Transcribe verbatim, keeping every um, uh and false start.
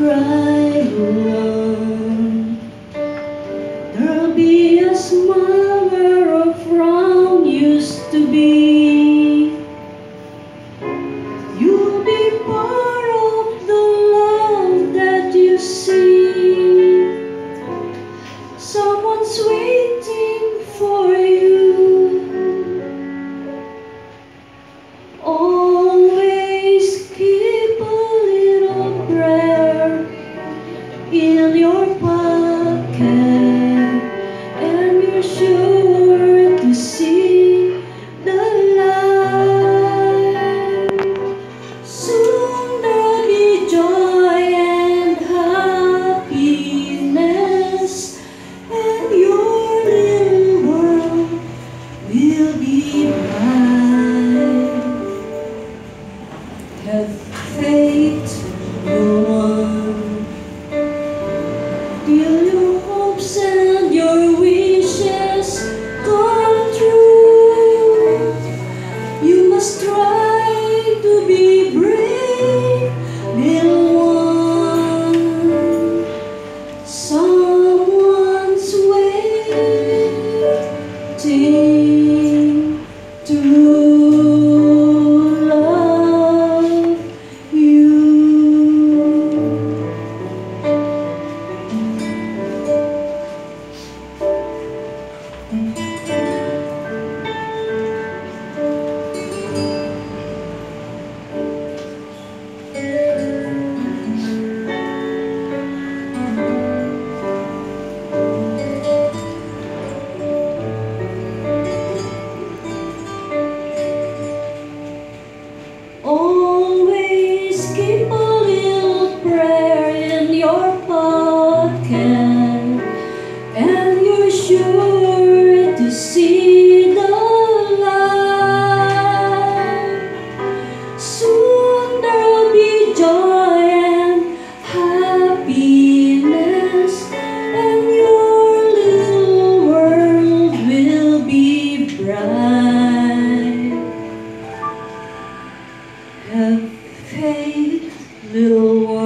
cry alone. There'll be a smile where a frown used to be. You'll be part of the love that you see. Someone's waiting for you. Always keep a little prayer in your pocket, and you're sure to see the light. Soon there'll be joy and happiness, and your little world will be bright. Have faith, little one. Till your hopes and your wishes come true, you must try to be brave, little one. Someone's waiting to love you. Always keep a little prayer in your pocket, and you're sure to see the light. Soon there'll be joy and happiness, and your little world will be bright. Have faith, little one.